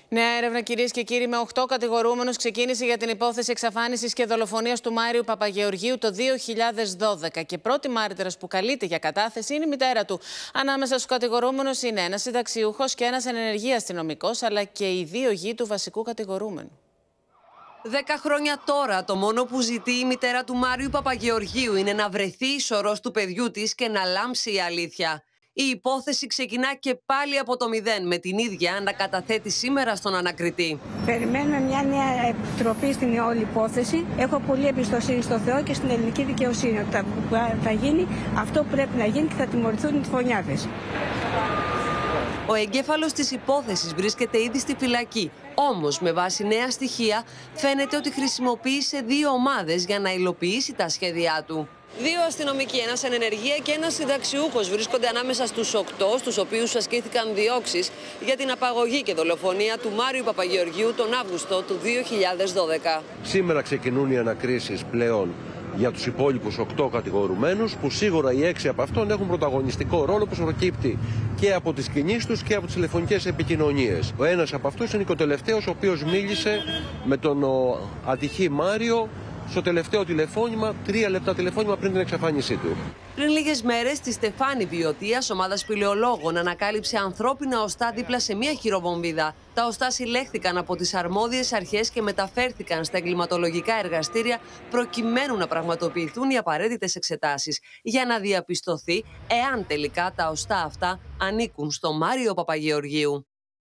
Νέα έρευνα, κυρίες και κύριοι, με 8 κατηγορούμενους ξεκίνησε για την υπόθεση εξαφάνισης και δολοφονίας του Μάριου Παπαγεωργίου το 2012. Και πρώτη μάρτυρας που καλείται για κατάθεση είναι η μητέρα του. Ανάμεσα στους κατηγορούμενους είναι ένας συνταξιούχος και ένας εν ενεργεία αστυνομικός, αλλά και οι 2 γη του βασικού κατηγορούμενου. 10 χρόνια τώρα, το μόνο που ζητεί η μητέρα του Μάριου Παπαγεωργίου είναι να βρεθεί η σωρός του παιδιού της και να λάμψει η αλήθεια. Η υπόθεση ξεκινά και πάλι από το μηδέν, με την ίδια να καταθέτει σήμερα στον ανακριτή. Περιμένουμε μια νέα επιτροπή στην όλη υπόθεση. Έχω πολύ εμπιστοσύνη στο Θεό και στην ελληνική δικαιοσύνη. Ότι θα γίνει αυτό που πρέπει να γίνει και θα τιμωρηθούν οι φωνιάδες. Ο εγκέφαλος της υπόθεσης βρίσκεται ήδη στη φυλακή. Όμως, με βάση νέα στοιχεία, φαίνεται ότι χρησιμοποίησε 2 ομάδες για να υλοποιήσει τα σχέδιά του. 2 αστυνομικοί, ένας εν ενεργεία και ένας συνταξιούχος βρίσκονται ανάμεσα στους 8, στους οποίους ασκήθηκαν διώξεις για την απαγωγή και δολοφονία του Μάριου Παπαγεωργίου τον Αύγουστο του 2012. Σήμερα ξεκινούν οι ανακρίσεις πλέον για τους υπόλοιπους 8 κατηγορουμένους, που σίγουρα οι 6 από αυτών έχουν πρωταγωνιστικό ρόλο, που προκύπτει και από τις κινήσεις τους και από τις τηλεφωνικές επικοινωνίες. Ο ένας από αυτούς είναι και ο τελευταίος, ο οποίος μίλησε με τον ατυχή Μάριο στο τελευταίο τηλεφώνημα, 3 λεπτά τηλεφώνημα πριν την εξαφάνισή του. Πριν λίγες μέρες, στη Στεφάνη Βιωτίας, ομάδα σπηλαιολόγων ανακάλυψε ανθρώπινα οστά δίπλα σε μια χειροβομβίδα. Τα οστά συλλέχθηκαν από τις αρμόδιες αρχές και μεταφέρθηκαν στα εγκληματολογικά εργαστήρια προκειμένου να πραγματοποιηθούν οι απαραίτητες εξετάσεις για να διαπιστωθεί εάν τελικά τα οστά αυτά ανήκουν στο Μάριο Παπαγεωργίου.